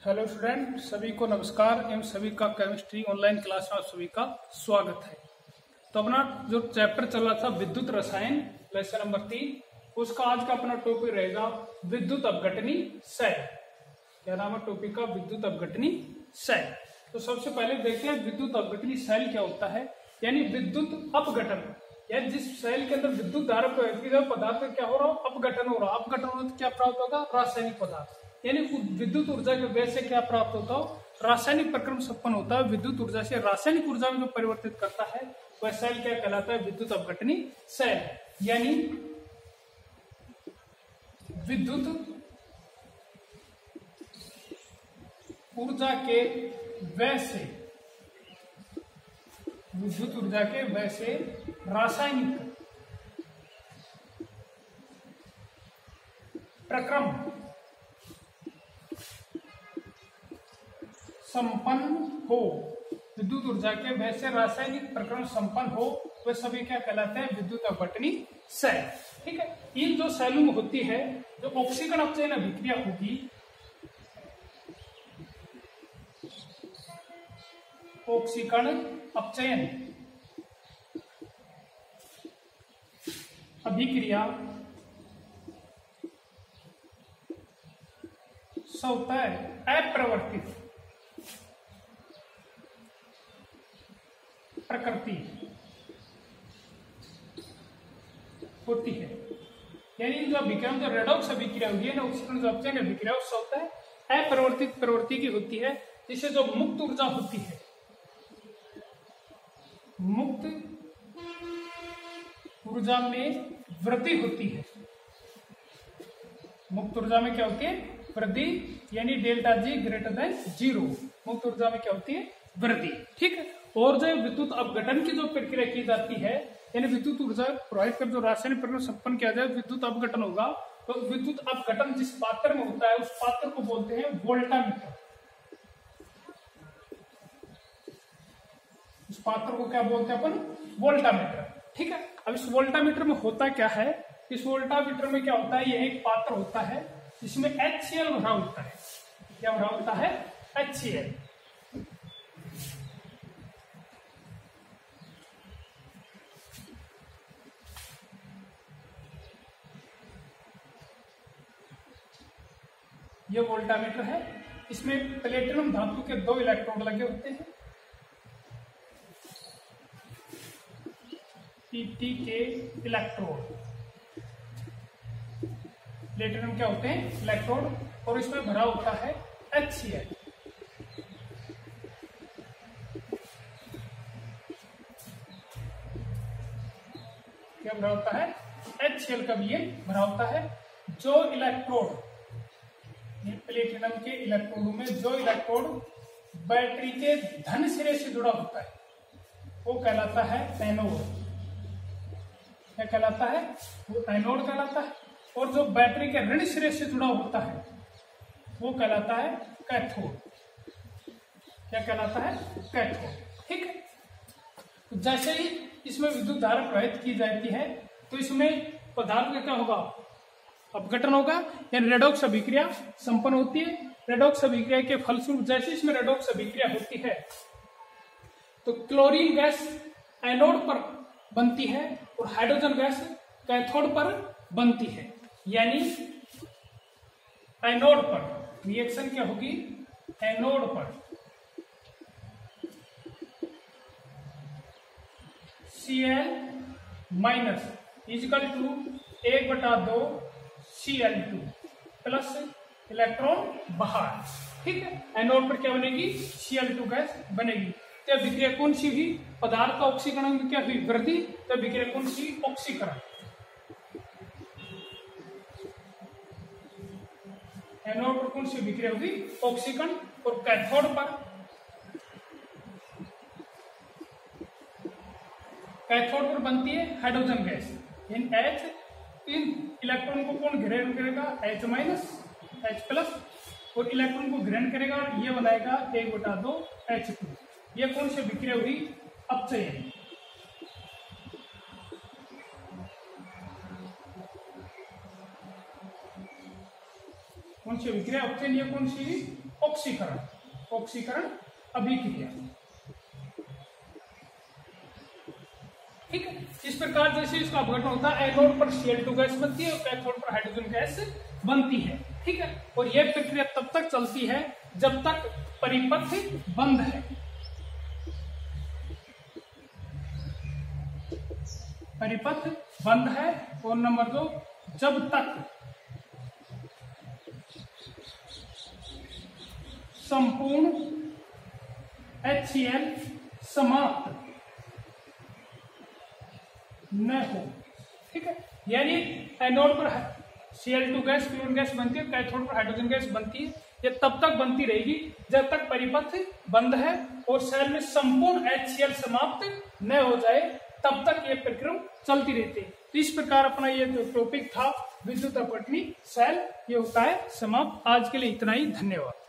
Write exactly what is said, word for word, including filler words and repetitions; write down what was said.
Hello student, सभी को नमस्कार एवं सभी का केमिस्ट्री ऑनलाइन क्लास में आप सभी का स्वागत है। तो अपना जो चैप्टर चल रहा था विद्युत रसायन लेसन नंबर तीन, उसका आज का अपना टॉपिक रहेगा विद्युत अपघटनी शैल। क्या नाम है टॉपिक का? विद्युत अपघटनी शैल। तो सबसे पहले देखते हैं विद्युत अपघटनी शैल क्या होता है। यानी विद्युत अपघटन, यानी जिस शैल के अंदर विद्युत धारा प्रवाहित पदार्थ क्या हो रहा हो, अपघटन हो रहा। अपघटन हो तो क्या प्राप्त होगा? रासायनिक पदार्थ। यानी विद्युत ऊर्जा के व्यय से क्या प्राप्त होता हो? रासायनिक प्रक्रम संपन्न होता है। विद्युत ऊर्जा से रासायनिक ऊर्जा में जो परिवर्तित करता है वह शैल क्या कहलाता है? विद्युत अपघटनी शैल। यानी विद्युत ऊर्जा के व्यय से विद्युत ऊर्जा के व्यय से रासायनिक प्रक्रम संपन्न हो, विद्युत ऊर्जा के व्यय से रासायनिक प्रक्रम संपन्न हो, वे सभी क्या कहलाते हैं? विद्युत अपघटनी शैल। ठीक है। इन जो शैलों में होती है, जो ऑक्सीकरण अपचयन अभिक्रिया होगी, ऑक्सीकरण अपचयन अभिक्रिया स्वतः अप्रवर्तित प्रकृति होती है। यानी जो अभिक्रिया जो रेडॉक्स अभिक्रिया होगी है ना, ऑक्सीकरण जो अपचयन अभिक्रिया उससे होता है अपरिवर्तित प्रवृत्ति की होती है, जिससे जो मुक्त ऊर्जा होती है, मुक्त ऊर्जा में वृद्धि होती है। मुक्त ऊर्जा में क्या होती है? वृद्धि। यानी delta G greater than zero. मुक्त ऊर्जा में क्या होती है? वृद्धि। ठीक है। और जो विद्युत अपघटन की जो प्रक्रिया की जाती है, यानी विद्युत ऊर्जा प्रवाहित कर जो रासायनिक प्रक्रिया संपन्न किया जाए, विद्युत अपघटन होगा। तो विद्युत अपघटन जिस पात्र में होता है उस पात्र को बोलते हैं वोल्टामीटर। उस पात्र को क्या बोलते हैं अपन? वोल्टामीटर। ठीक है। अब इस वोल्टामीटर में होता क्या है? इस वोल्टामीटर में क्या होता है? यह एक पात्र होता है जिसमें एच सी एल भरा होता है। क्या भरा होता है? H C L. ये वोल्टामीटर है। इसमें प्लेटिनम धातु के दो इलेक्ट्रोड लगे होते हैं। पीटी के इलेक्ट्रोड, प्लेटिनम क्या होते हैं? इलेक्ट्रोड। और इसमें भरा होता है एच सी एल। क्या भरा होता है? एच सी एल का भी ये भरा होता है। जो इलेक्ट्रोड, प्लेटिनम के इलेक्ट्रोड में जो इलेक्ट्रोड बैटरी के धन सिरे से जुड़ा होता है वो कहलाता है एनोड। क्या कहलाता है? वो एनोड कहलाता है। और जो बैटरी के ऋण सिरे से जुड़ा होता है वो कहलाता है कैथोड। क्या कहलाता है? कैथोड। ठीक है। तो जैसे ही इसमें विद्युत धारा प्रवाहित की जाती है तो इसमें पदार्थ का क्या होगा? अपघटन होगा। यानी रेडॉक्स अभिक्रिया संपन्न होती है। रेडॉक्स अभिक्रिया के फलस्वरूप जैसे इसमें रेडॉक्स अभिक्रिया होती है तो क्लोरीन गैस एनोड पर बनती है और हाइड्रोजन गैस कैथोड पर बनती है। यानी एनोड पर रिएक्शन क्या होगी? एनोड पर C L minus equal two एक बटा दो C L two plus electron बाहर। ठीक है। एनोड पर क्या बनेगी? सी एल टू गैस बनेगी। तो अभिक्रिया कौन सी हुई? पदार्थ का ऑक्सीकरण में क्या हुई? वृद्धि। तो अभिक्रिया कौन सी? ऑक्सीकरण। एनोड पर कौन सी अभिक्रिया होगी? ऑक्सीकरण। और कैथोड पर कैथोड पर बनती है हाइड्रोजन गैस। इन एच, इन इलेक्ट्रॉन को कौन ग्रहण करेगा? H minus H plus. और इलेक्ट्रॉन को ग्रहण करेगा और ये बनाएगा एक बटा दो एच टू। ये कौन सी अभिक्रिया हुई? अपचयन। कौन सी अभिक्रिया? अपचयन। ये कौन सी? ऑक्सीकरण, ऑक्सीकरण अभिक्रिया। ठीक है, इस प्रकार जैसे इसका अपघटन होता है, एनोड पर सी एल टू गैस बनती है और कैथोड पर हाइड्रोजन गैस बनती है। ठीक है, और यह प्रक्रिया तब तक चलती है जब तक परिपथ बंद है। परिपथ बंद है। और नंबर दो, जब तक संपूर्ण एच सी एल समाप्त न हो। ठीक है, यानी एनोड पर C L two gas chlorine gas बनती है, कैथोड पर हाइड्रोजन गैस बनती है। ये तब तक बनती रहेगी जब तक परिपथ बंद है और सेल में संपूर्ण एच सी एल समाप्त न हो जाए, तब तक ये प्रक्रिया चलती रहती है। तो इस प्रकार अपना ये जो टॉपिक था विद्युत अपठनी सेल, ये होता है समाप्त। आज के लिए इतना ही, धन्यवाद।